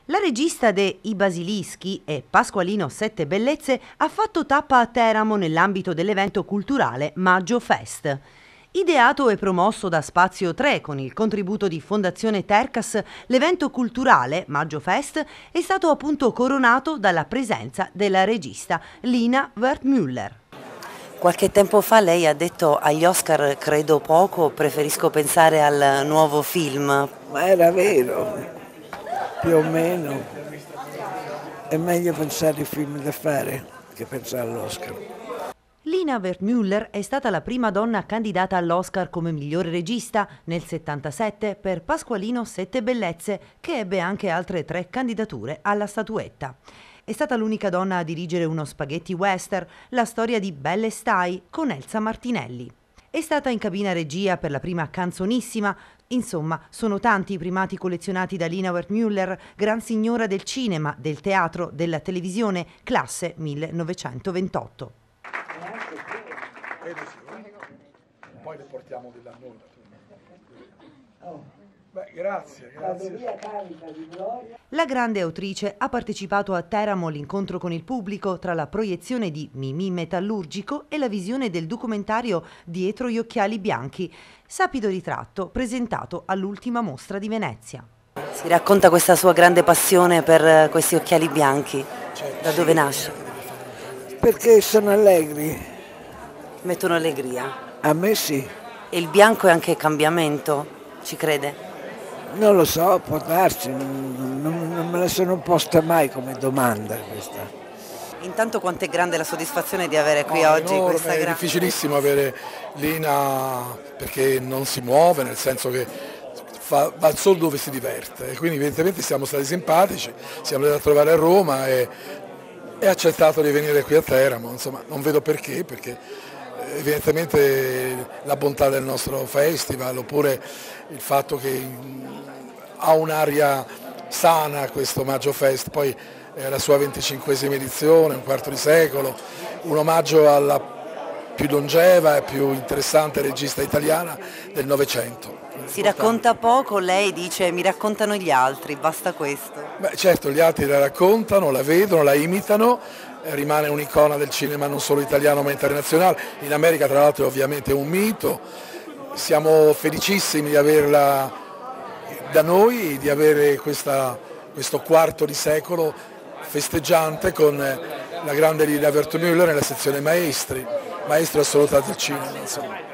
La regista de I Basilischi e Pasqualino Sette Bellezze ha fatto tappa a Teramo nell'ambito dell'evento culturale Maggio Fest. Ideato e promosso da Spazio 3 con il contributo di Fondazione Tercas, l'evento culturale Maggio Fest è stato appunto coronato dalla presenza della regista Lina Wertmüller. Qualche tempo fa lei ha detto agli Oscar credo poco, preferisco pensare al nuovo film. Ma era vero, più o meno. È meglio pensare ai film da fare che pensare all'Oscar. Lina Wertmüller è stata la prima donna candidata all'Oscar come migliore regista nel 1977 per Pasqualino Sette Bellezze, che ebbe anche altre 3 candidature alla statuetta. È stata l'unica donna a dirigere uno spaghetti western, La storia di Belle Stai, con Elsa Martinelli. È stata in cabina regia per la prima Canzonissima. Insomma, sono tanti i primati collezionati da Lina Wertmüller, gran signora del cinema, del teatro, della televisione, classe 1928. Poi le portiamo di là noi. Beh, grazie. La grande autrice ha partecipato a Teramo all'incontro con il pubblico tra la proiezione di Mimì Metallurgico e la visione del documentario Dietro gli occhiali bianchi, sapido ritratto presentato all'ultima mostra di Venezia. Si racconta questa sua grande passione per questi occhiali bianchi. Da dove nasce? Perché sono allegri. Mettono allegria. A me sì. E il bianco è anche cambiamento, ci crede? Non lo so, può darsi, non me la sono posta mai come domanda questa. Intanto quanto è grande la soddisfazione di avere qui oggi enorme, questa è difficilissimo avere Lina perché non si muove, nel senso che va solo dove si diverte, e quindi evidentemente siamo stati simpatici, siamo andati a trovare a Roma e ha accettato di venire qui a Teramo, insomma non vedo perché evidentemente la bontà del nostro festival, oppure il fatto che ha un'aria sana questo Maggio Fest, poi è la sua 25esima edizione, un quarto di secolo, un omaggio alla più longeva e più interessante regista italiana del Novecento. Si racconta poco, lei dice mi raccontano gli altri, basta questo. Beh, certo, gli altri la raccontano, la vedono, la imitano, rimane un'icona del cinema non solo italiano ma internazionale, in America tra l'altro è ovviamente un mito, siamo felicissimi di averla da noi, di avere questo quarto di secolo festeggiante con la grande Lina Wertmüller nella sezione maestro assoluta del cinema. Insomma.